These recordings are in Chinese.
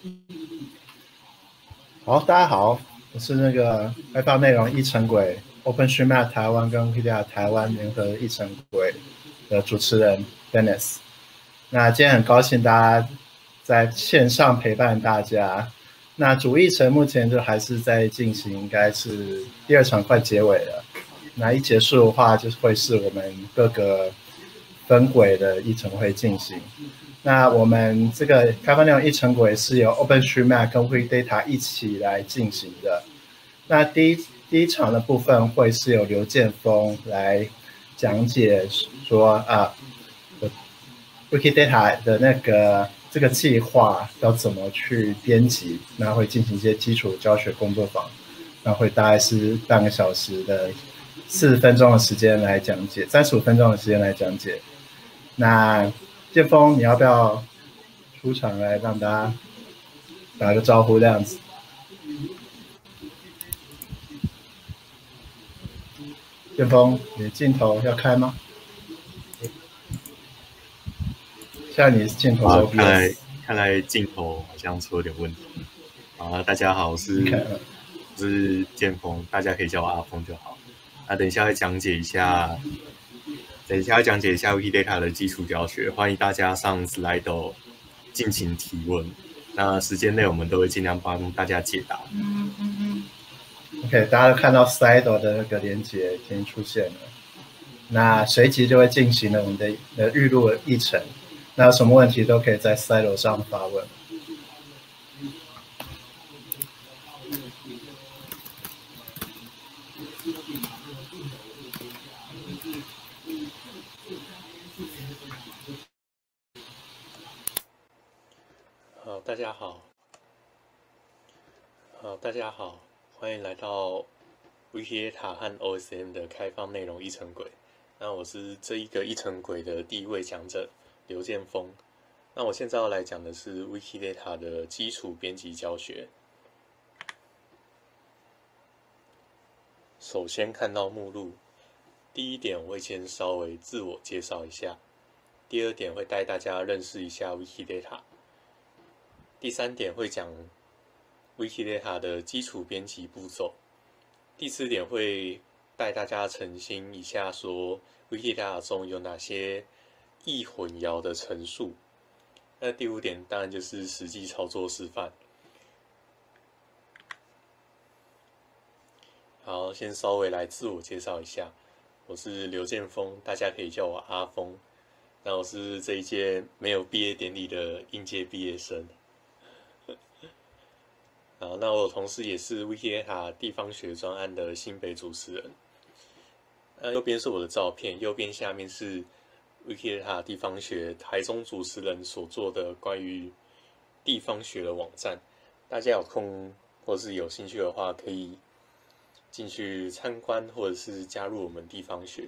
好，大家好，我是那个开放内容议程轨 OpenStreetMap 台湾跟 Wikipedia 台湾联合议程轨的主持人 Dennis。那今天很高兴大家在线上陪伴大家。那主议程目前就还是在进行，应该是第2场快结尾了。那一结束的话，就会是我们各个分轨的议程会进行。那我们这个开放内容议程轨是由 OpenStreetMap 跟 Wikidata 一起来进行的。那第一场的部分会是由刘建峰来讲解说Wikidata 的这个计划要怎么去编辑，那会进行一些基础教学工作坊，那会大概是半个小时的40分钟的时间来讲解，35分钟的时间来讲解。那建峰，你要不要出场来让大家打个招呼这样子？建峰，你的镜头要开吗？现在你的镜头是 OBS。 看来镜头好像出了点问题。大家好，我是建峰，大家可以叫我阿峰就好。那等一下会讲解一下 Wikidata 的基础教学，欢迎大家上 Slido 尽情提问。那时间内我们都会尽量帮大家解答。 OK， 大家都看到 Slido 的那个连结已经出现了，那随即就会进行了我们的预录的议程。那有什么问题都可以在 Slido 上发问。 大家好，欢迎来到 Wikidata 和 OSM 的开放内容议程轨。那我是这一个议程轨的第一位讲者刘建峰。那我现在要来讲的是 Wikidata 的基础编辑教学。首先看到目录，第一点我会先稍微自我介绍一下，第2点会带大家认识一下 Wikidata， 第3点会讲 Wikidata 的基础编辑步骤，第4点会带大家澄清一下说 Wikidata 中有哪些易混淆的陈述。那第5点当然就是实际操作示范。好，先稍微来自我介绍一下，我是刘建峰，大家可以叫我阿峰。那我是这一届没有毕业典礼的应届毕业生。好，那我同时也是 Wikidata 地方学专案的新北主持人。右边是我的照片，右边下面是 Wikidata 地方学台中主持人所做的关于地方学的网站。大家有空或是有兴趣的话，可以进去参观或者是加入我们地方学。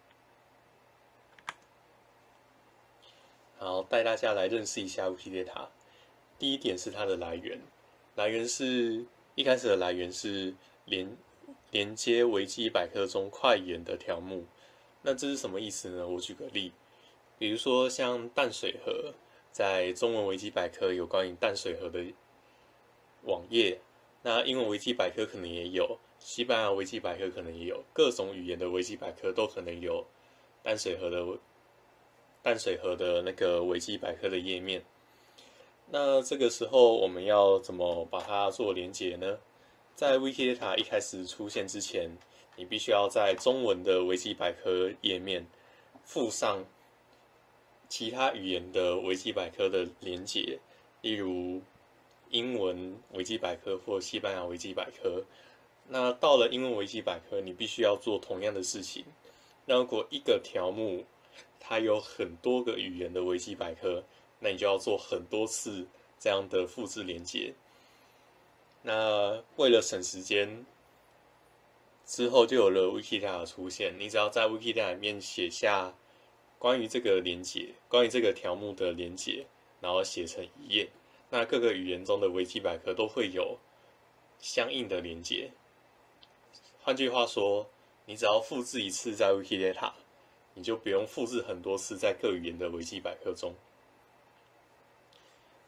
好，带大家来认识一下 Wikidata。第一点是它的来源。一开始的来源是连接维基百科中快言的条目。那这是什么意思呢？我举个例，比如说像淡水河，在中文维基百科有关于淡水河的网页，那英文维基百科可能也有，西班牙维基百科可能也有，各种语言的维基百科都可能有淡水河的那个维基百科的页面。那这个时候我们要怎么把它做连结呢？在 Wikidata 一开始出现之前，你必须要在中文的维基百科页面附上其他语言的维基百科的连结，例如英文维基百科或西班牙维基百科。那到了英文维基百科，你必须要做同样的事情。那如果一个条目它有很多个语言的维基百科，那你就要做很多次这样的复制连结。那为了省时间，之后就有了 Wikidata 的出现。你只要在 Wikidata 里面写下关于这个连结，关于这个条目的连结，然后写成一页。那各个语言中的维基百科都会有相应的连结。换句话说，你只要复制一次在 Wikidata， 你就不用复制很多次在各语言的维基百科中。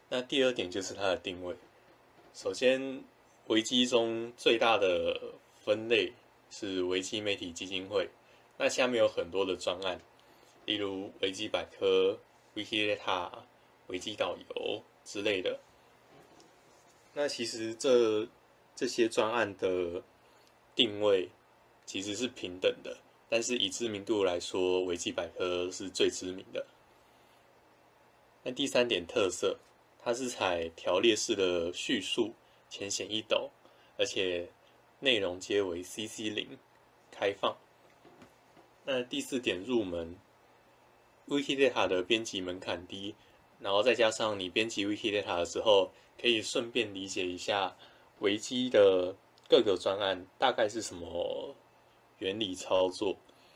那第二点就是它的定位。首先，维基中最大的分类是维基媒体基金会，那下面有很多的专案，例如维基百科、Wikidata、维基导游之类的。那其实这些专案的定位其实是平等的，但是以知名度来说，维基百科是最知名的。那第三点特色，它是采条列式的叙述，浅显易懂，而且内容皆为 CC0 开放。那第四点入门，Wikidata 的编辑门槛低，然后再加上你编辑 Wikidata 的时候，可以顺便理解一下维基的各个专案大概是什么原理操作。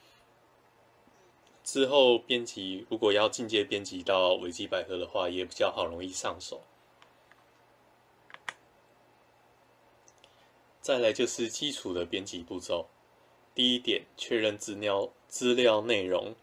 之后编辑如果要进阶编辑到维基百科的话，也比较好容易上手。再来就是基础的编辑步骤。第一点，确认资料内容。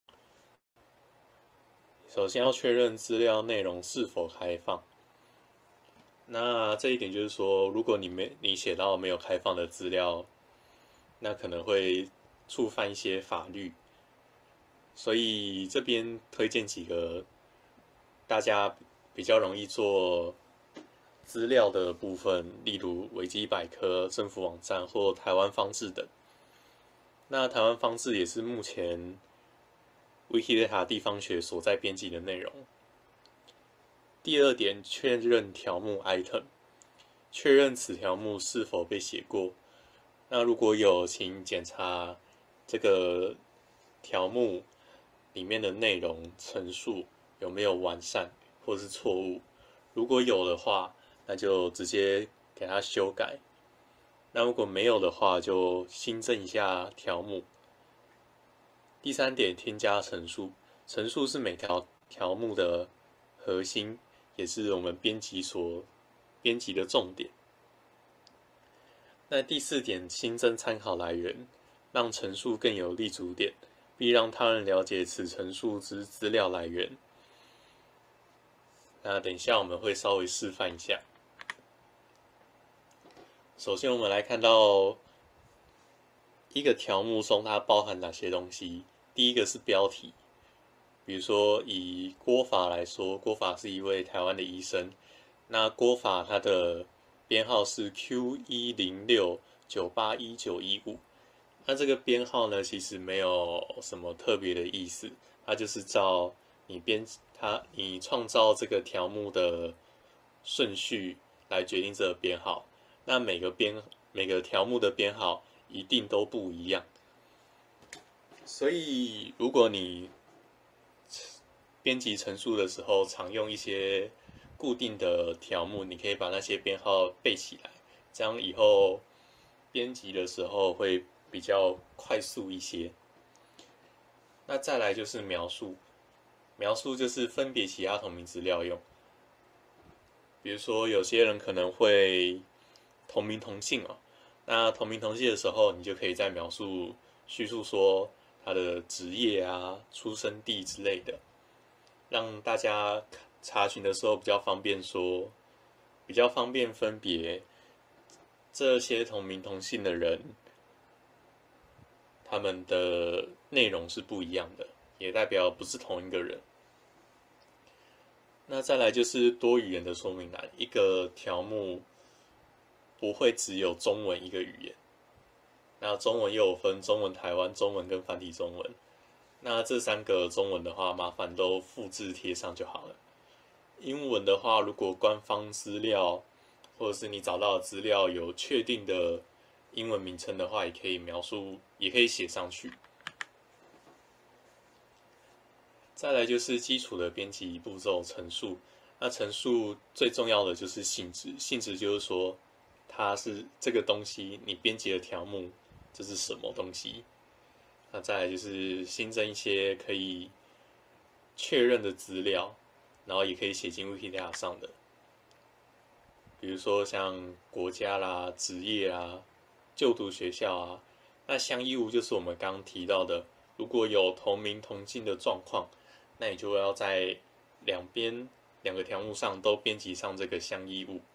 首先要确认资料内容是否开放。那这一点就是说，如果你写到没有开放的资料，那可能会触犯一些法律。所以这边推荐几个大家比较容易做资料的部分，例如维基百科、政府网站或台湾方志等。那台湾方志也是目前 Wikidata 地方学所在编辑的内容。第二点，确认条目 item， 确认此条目是否被写过。那如果有，请检查这个条目里面的内容陈述有没有完善或是错误。如果有的话，那就直接给它修改。那如果没有的话，就新增一下条目。第三点，添加陈述。陈述是每条条目的核心，也是我们编辑的重点。那第四点，新增参考来源，让陈述更有立足点，并让他人了解此陈述之资料来源。那等一下我们会稍微示范一下。首先我们来看到一个条目中它包含哪些东西。第一个是标题，比如说以郭法来说，郭法是一位台湾的医生，那郭法它的编号是 Q106981915，那这个编号呢其实没有什么特别的意思，它就是照你创造这个条目的顺序来决定这个编号。那每个条目的编号一定都不一样，所以如果你编辑陈述的时候常用一些固定的条目，你可以把那些编号背起来，这样以后编辑的时候会比较快速一些。那再来就是描述，描述就是分别其他同名资料用，比如说有些人可能会同名同姓哦，那同名同姓的时候，你就可以在叙述说他的职业啊、出生地之类的，让大家查询的时候比较方便分别这些同名同姓的人，他们的内容是不一样的，也代表不是同一个人。那再来就是多语言的说明栏，一个条目不会只有中文一个语言，那中文又有分中文台湾中文跟繁体中文，那这三个中文的话，麻烦都复制贴上就好了。英文的话，如果官方资料或者是你找到的资料有确定的英文名称的话，也可以写上去。再来就是基础的编辑步骤陈述，那陈述最重要的就是性质，性质就是说它是这个东西，你编辑的条目这是什么东西。那再来就是新增一些可以确认的资料，然后也可以写进 Wikidata 上的，比如说像国家啦、职业啊、就读学校啊。那相异物就是我们刚刚提到的，如果有同名同姓的状况，那你就要在两两个条目上都编辑上这个相依物。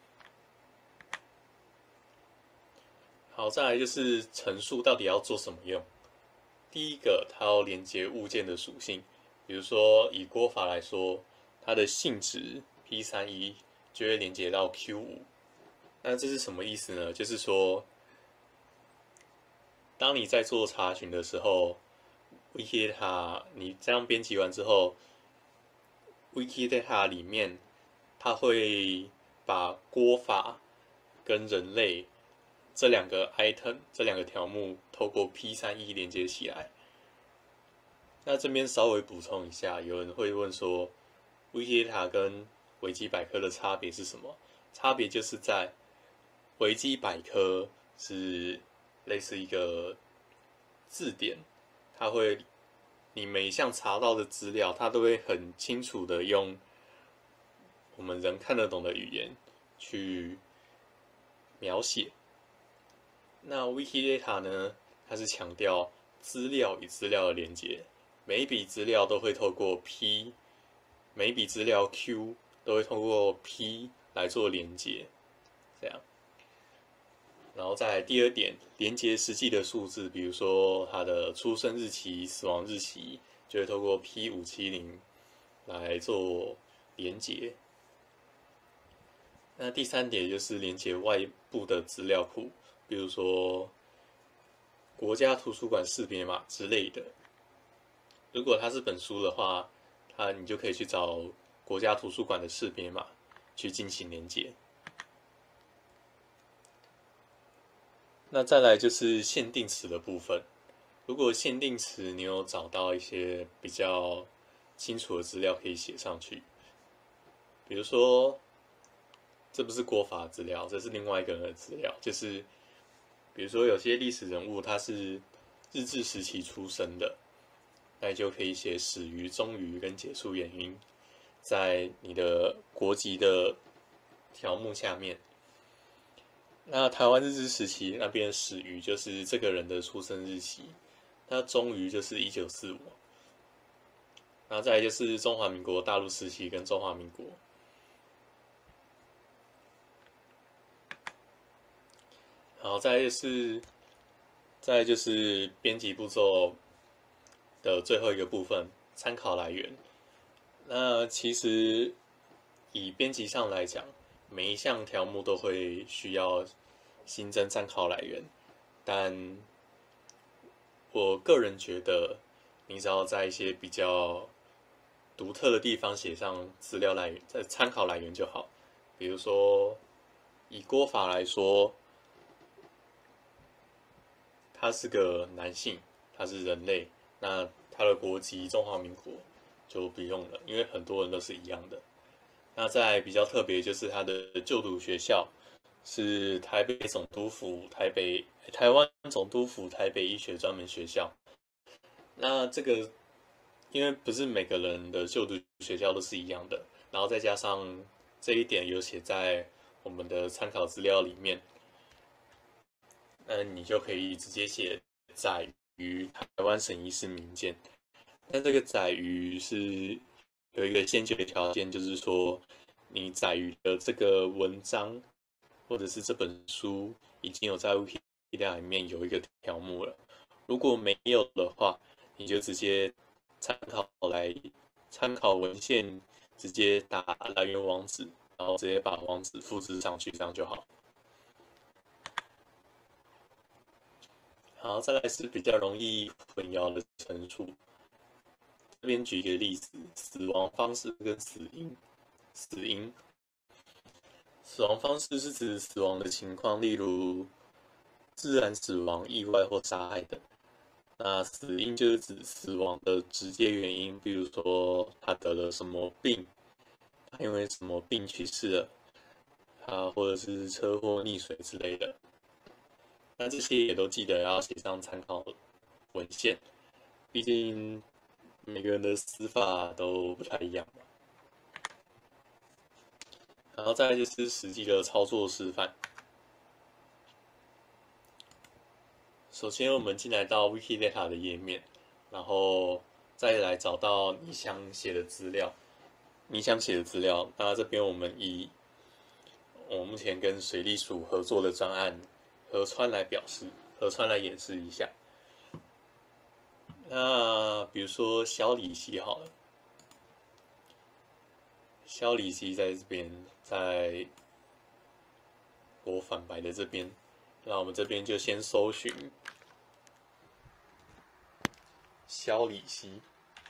好，再来就是陈述到底要做什么用。第一个，它要连接物件的属性，比如说以锅法来说，它的性质 P31就会连接到 Q5。那这是什么意思呢？就是说，当你在做查询的时候，Wikidata 你这样编辑完之后，Wikidata 里面它会把锅法跟人类这两个 item 这两个条目透过 P31连接起来。那这边稍微补充一下，有人会问说，Wikidata 跟维基百科的差别是什么？差别就是在维基百科是类似一个字典，它会你每一项查到的资料，它都会很清楚的用我们人看得懂的语言去描写。那 Wikidata 呢，它是强调资料与资料的连接，每一笔资料都会透过 P， 每一笔资料 Q 都会透过 P 来做连接，这样。然后再来第二点，连接实际的数字，比如说他的出生日期、死亡日期，就会透过 P570来做连接。那第三点就是连接外部的资料库，比如说国家图书馆识别码之类的。如果它是本书的话，你就可以去找国家图书馆的识别码去进行连接。那再来就是限定词的部分。如果限定词你有找到一些比较清楚的资料可以写上去，比如说这不是国法资料，这是另外一个人的资料，就是比如说有些历史人物他是日治时期出生的，那你就可以写始于、终于跟结束原因，在你的国籍的条目下面。那台湾日治时期那边始于就是这个人的出生日期，那终于就是1945，然后再来就是中华民国大陆时期跟中华民国。然后再来就是编辑步骤的最后一个部分，参考来源。那其实以编辑上来讲，每一项条目都会需要新增参考来源，但我个人觉得，你只要在一些比较独特的地方写上资料来源、参考来源就好。比如说，以郭法来说，他是个男性，他是人类，那他的国籍中华民国就不用了，因为很多人都是一样的。那再比较特别就是他的就读学校是台湾总督府台北医学专门学校。那这个因为不是每个人的就读学校都是一样的，然后再加上这一点有写在我们的参考资料里面，那你就可以直接写载于台湾省医师名鉴。但这个载于是有一个先决条件，就是说载于的这个文章或者是这本书已经有在 Wikipedia 里面有一个条目了。如果没有的话，你就直接参考文献，直接打来源网址，然后直接把网址复制上去，这样就好。好，再来是比较容易混淆的陈述。这边举一个例子：死亡方式跟死因。死亡方式是指死亡的情况，例如自然死亡、意外或杀害等。那死因就是指死亡的直接原因，比如说他得了什么病，他因为什么病去世了，或者是车祸、溺水之类的。那这些也都记得要写上参考文献，毕竟每个人的死法都不太一样嘛。然后再来就是实际的操作示范。首先，我们进来到 Wikidata 的页面，然后再来找到你想写的资料。 你想写的资料。那这边我们以我目前跟水利署合作的专案河川来河川来演示一下。那比如说萧里溪好了，萧里溪在这边，在我反白的这边，那我们这边就先搜寻萧里溪。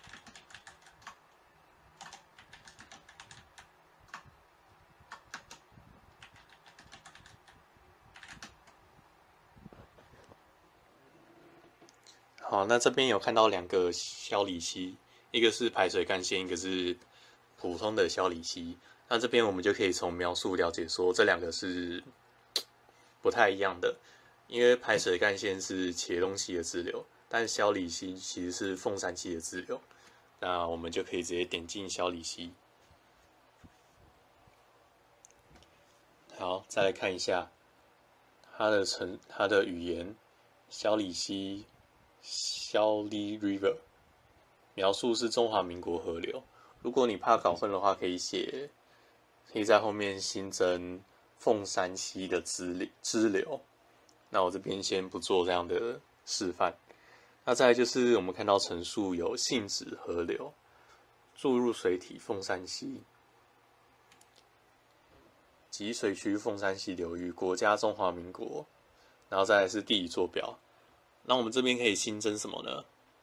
好，那这边有看到2个萧里溪，一个是排水干线，一个是普通的萧里溪。那这边我们就可以从描述了解说，这2个是不太一样的，因为排水干线是茄东溪的支流，但萧里溪其实是凤山溪的支流。那我们就可以直接点进萧里溪。好，再来看一下它的语言，萧里溪。萧里 River 描述是中华民国河流。如果你怕搞混的话，可以在后面新增凤山溪的支流。那我这边先不做这样的示范。那再来就是我们看到陈述有信子河流注入水体凤山溪，集水区凤山溪流域，国家中华民国。然后再来是地理坐标。那我们这边可以新增什么呢？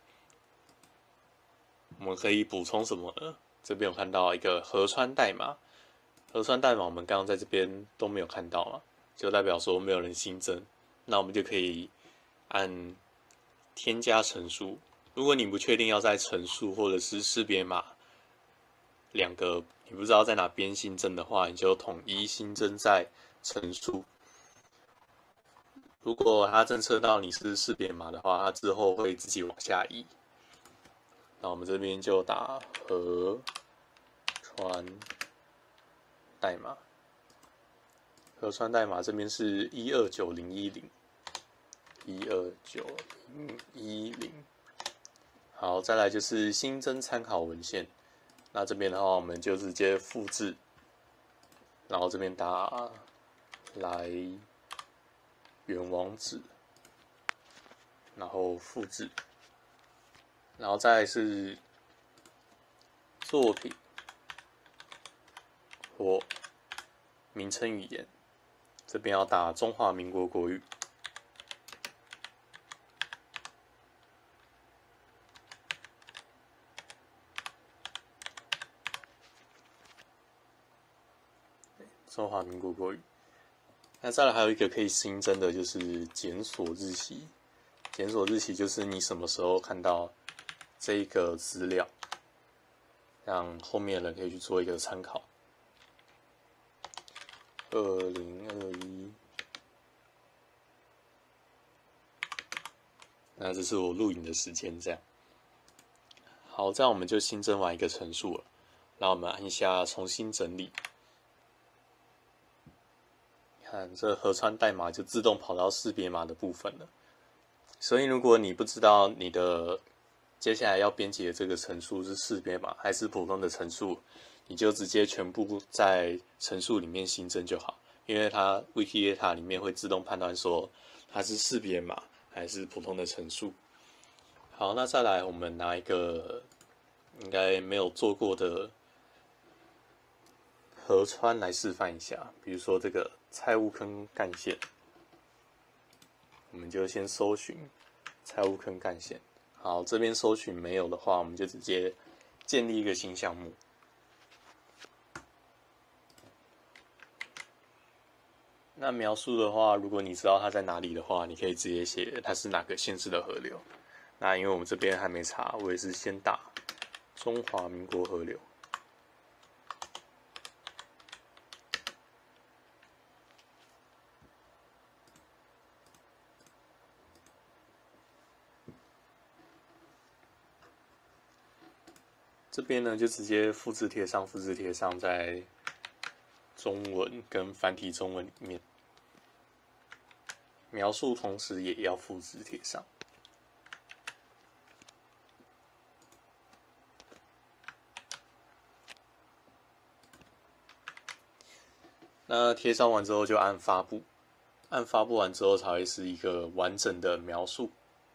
我们可以补充什么呢？这边有看到一个河川代码，河川代码我们刚刚在这边都没有看到嘛，就代表说没有人新增。那我们就可以按添加陈述。如果你不确定要在陈述或者是识别码2个你不知道在哪边新增的话，你就统一新增在陈述。如果它侦测到你是识别码的话，它之后会自己往下移。那我们这边就打河川代码，河川代码这边是129010，1291010。好，再来就是新增参考文献。那这边的话，我们就直接复制，然后这边打来源网址，然后复制，然后再来是作品或名称语言，这边要打中华民国国语。中华民国国语。那再来还有一个可以新增的，就是检索日期。检索日期就是你什么时候看到这一个资料，让后面的人可以去做一个参考。2021，那这是我录影的时间，这样。好，这样我们就新增完一个陈述了，然后我们按一下重新整理。看这河川代码就自动跑到识别码的部分了。所以如果你不知道你的接下来要编辑的这个陈述是识别码还是普通的陈述，你就直接全部在陈述里面新增就好，因为它 Wikidata 里面会自动判断说它是识别码还是普通的陈述。好，那再来我们拿一个应该没有做过的河川来示范一下，比如说这个菜物坑干线，我们就先搜寻菜物坑干线。好，这边搜寻没有的话，我们就直接建立一个新项目。那描述的话，如果你知道它在哪里的话，你可以直接写它是哪个县市的河流。那因为我们这边还没查，我也是先打中华民国河流。这边呢就直接复制贴上，在中文跟繁体中文里面，描述同时也要复制贴上。 那贴上完之后就按发布，按发布完之后才会是一个完整的描述。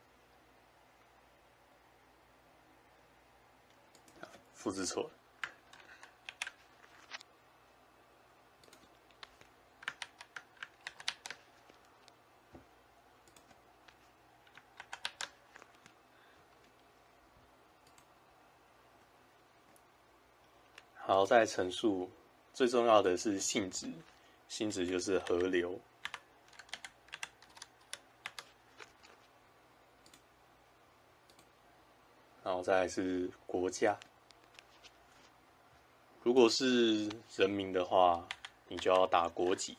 复制错了。好，再陈述，最重要的是性质，性质就是河流。然后再来是国家，如果是人民的话，你就要打国籍。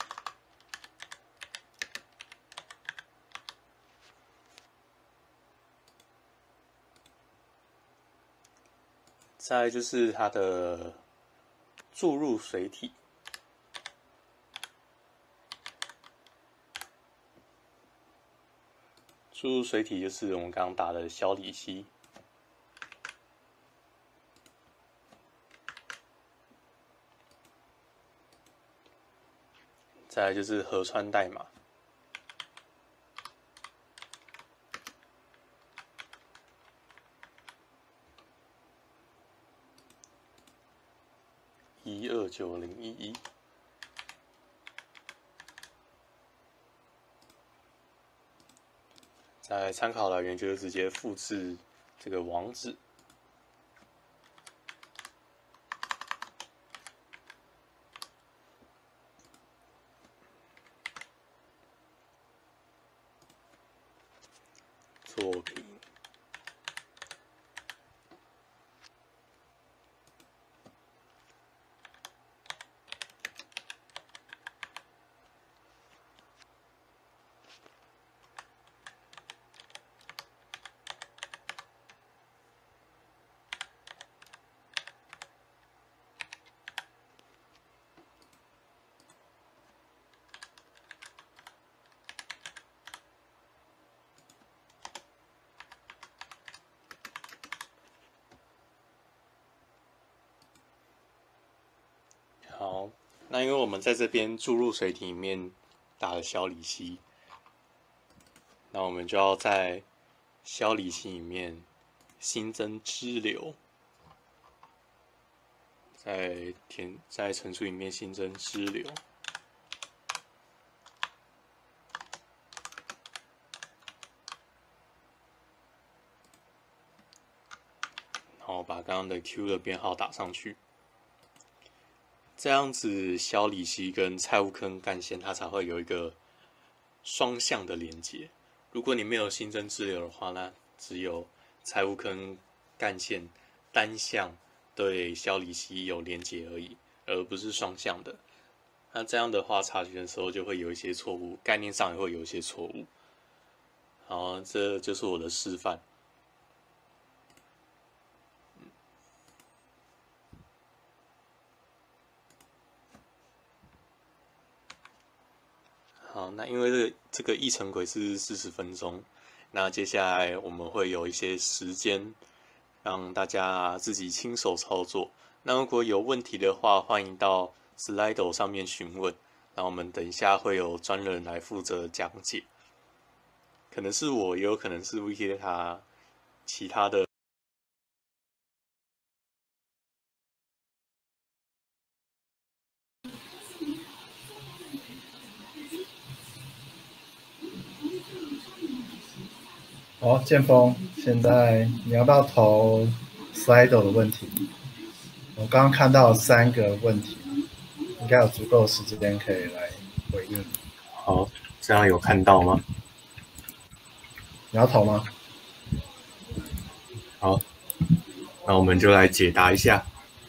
再来就是它的注入水体，注入水体就是我们刚刚打的小里溪。再来就是河川代码，129.011。再来参考来源就是直接复制这个网址。作品，好，那因为我们在这边注入水体里面打了小里溪，那我们就要在小里溪里面新增支流，在陈述里面新增支流，然后把刚刚的 Q 的编号打上去。这样子，小里溪跟菜屋坑干线它才会有一个双向的连接。如果你没有新增支流的话，那只有菜屋坑干线单向对小里溪有连接而已，而不是双向的。那这样的话，查询的时候就会有一些错误，概念上也会有一些错误。好，这就是我的示范。好，那因为这个议程轨是40分钟，那接下来我们会有一些时间让大家自己亲手操作。那如果有问题的话，欢迎到 Slido 上面询问。那我们等一下会有专人来负责讲解，可能是我，也有可能是 Wikidata 其他的。 好，建峰，现在你要不要投 Slido 的问题？我刚刚看到3个问题，应该有足够时间可以来回应。 好，这样有看到吗？ 你要投吗？ 好，那我们就来解答一下。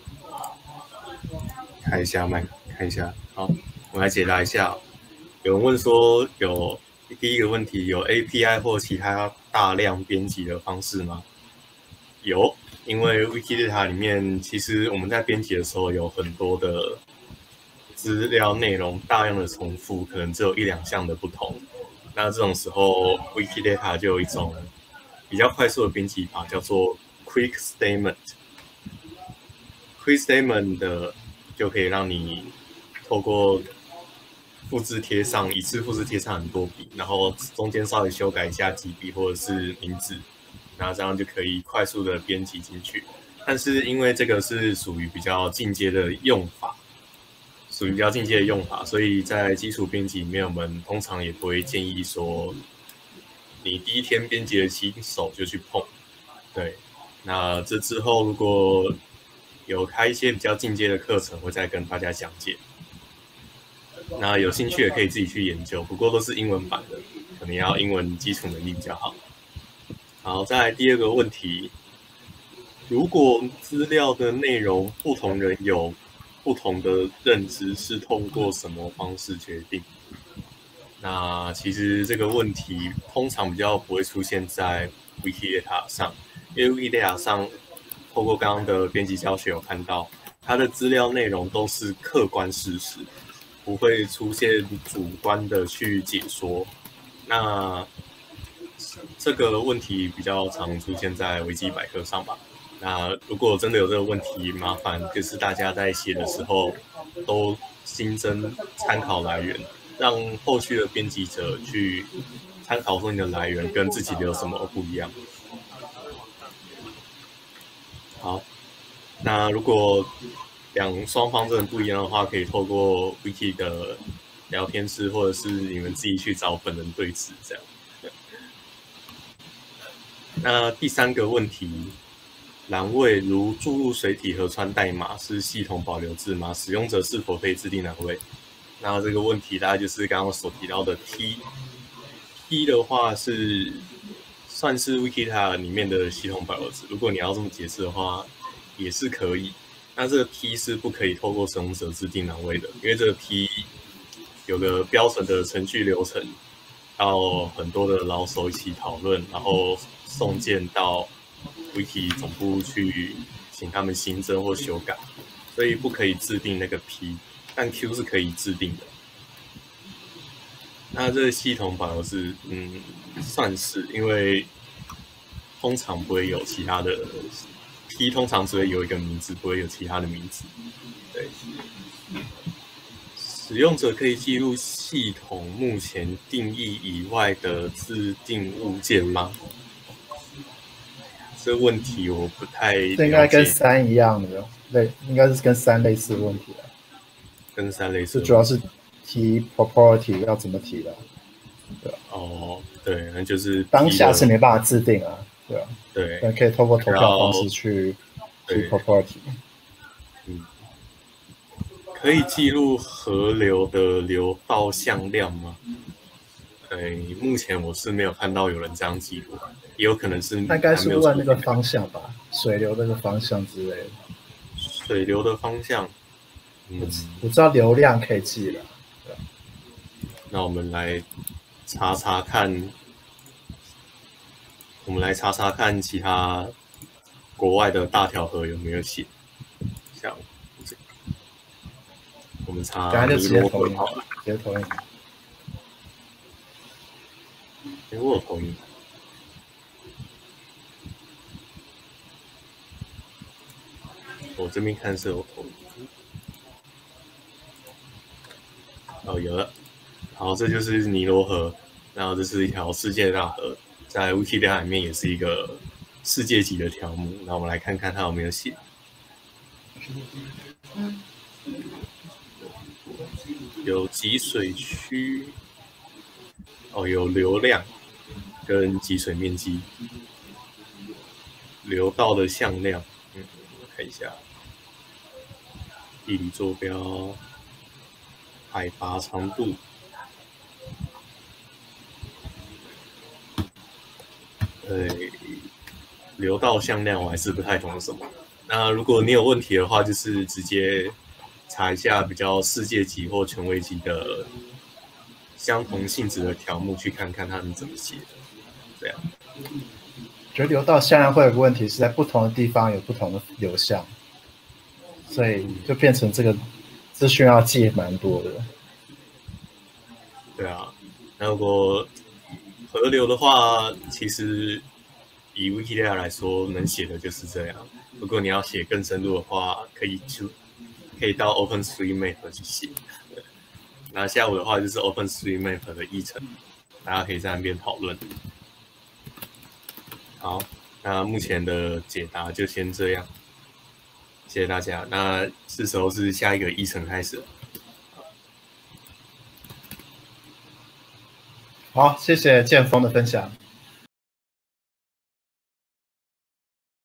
看一下麦，看一下。好，我们来解答一下。有人问说，第一个问题，有 API 或其他大量编辑的方式吗？有，因为 Wikidata 里面其实我们在编辑的时候有很多的资料内容大量的重复，可能只有1-2项的不同。那这种时候 Wikidata 就有一种比较快速的编辑法，叫做 Quick Statement。Quick Statement 的就可以让你透过一次复制贴上很多笔，然后中间稍微修改一下几笔或者是名字，那这样就可以快速的编辑进去。但是因为这个是属于比较进阶的用法，所以在基础编辑里面，我们通常也不会建议说你第一天编辑的新手就去碰。对，那这之后如果有开一些比较进阶的课程，会再跟大家讲解。那有兴趣也可以自己去研究，不过都是英文版的，可能要英文基础能力比较好。好，再来第二个问题，如果资料的内容不同人有不同的认知，是通过什么方式决定？那其实这个问题通常比较不会出现在 Wikidata 上，因为 Wikidata 上透过刚刚的编辑教学有看到，它的资料内容都是客观事实，不会出现主观的去解说。那这个问题比较常出现在维基百科上吧。那如果真的有这个问题，麻烦就是大家在写的时候都新增参考来源，让后续的编辑者去参考说你的来源跟自己的有什么不一样。好，那如果双方真的不一样的话，可以透过 Wiki 的聊天室，或者是你们自己去找本人对质这样。那第三个问题，栏位如注入水体和穿代码是系统保留制吗？使用者是否可以制定栏位？那这个问题大概就是刚刚所提到的 T 的话是算是 Wikidata 里面的系统保留制，如果你要这么解释的话，也是可以。那这个 T 是不可以透过使用者制定栏位的，因为这个 T 有个标准的程序流程，要很多的老手一起讨论，然后送件到 Wiki 总部去请他们新增或修改，所以不可以制定那个 P， 但 Q 是可以制定的。那这个系统保留是算是，因为通常不会有其他的 P， 通常只会有一个名字，不会有其他的名字。对，使用者可以记录系统目前定义以外的自定物件吗？这问题我不太了解。 这应该跟3一样的，应该是跟3类似的问题了。 跟3类似的问题， 主要是提 property 要怎么提的，对吧？ 哦，对，那就是当下是没办法制定啊，对吧？ 对， 但可以透过投票方式去提 property。 可以记录河流的流道向量吗？目前我是没有看到有人这样记录，也有可能是那应该是问那个方向吧，水流那个方向之类的。 水流的方向， 我知道流量可以记了。 那我们来查查看其他国外的大条河有没有写，像这个，我们查等下就直接投影好了， 直接投影。 我有投影。我这边看是有投影。哦，有了。好，这就是尼罗河，然后这是一条世界大河，在 Wikidata 里面也是一个世界级的条目。那我们来看看它有没有写。有集水区，有流量跟集水面积，流道的向量，看一下，地理坐标，海拔长度。流道向量我还是不太懂什么。那如果你有问题的话，就是直接查一下比较世界级或权威级的相同性质的条目，去看看他们怎么写的。这样。 觉得流道向量会有个问题，是在不同的地方有不同的流向，所以就变成这个资讯要记蛮多的。 对啊，那如果河流的话，其实以 Wikidata 来说，能写的就是这样。如果你要写更深入的话，可以到 OpenStreetMap 去写。 那下午的话就是 OpenStreetMap 的议程，大家可以在那边讨论。好，那目前的解答就先这样，谢谢大家。那是时候是下一个议程开始了。 好，谢谢建峰的分享。